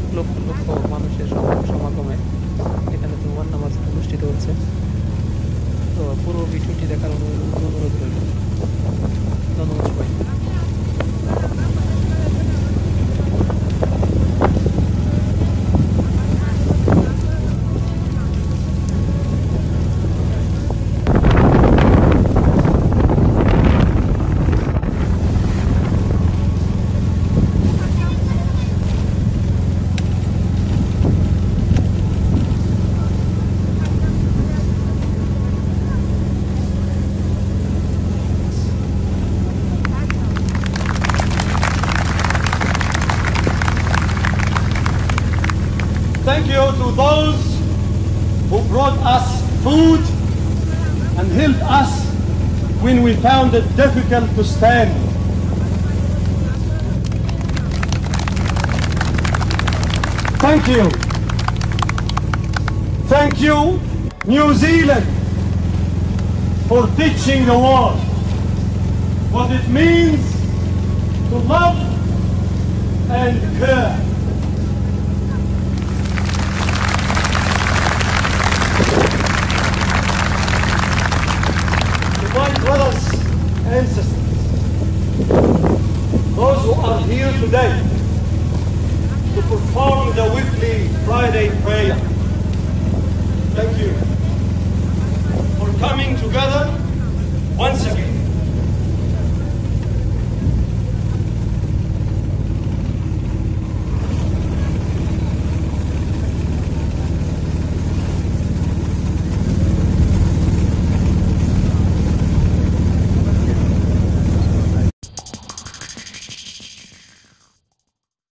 লক্ষ লক্ষ মানুষের সমাগমে এখানে জুমার নামাজ অনুষ্ঠিত হচ্ছে। তো পুরো ভিডিওটি দেখার অনুরোধ রইল। ধন্যবাদ সবাই। Thank you to those who brought us food and helped us when we found it difficult to stand. Thank you. Thank you, New Zealand, for teaching the world what it means to love and care. My brothers and sisters, those who are here today to perform the weekly Friday prayer, thank you for coming together once again.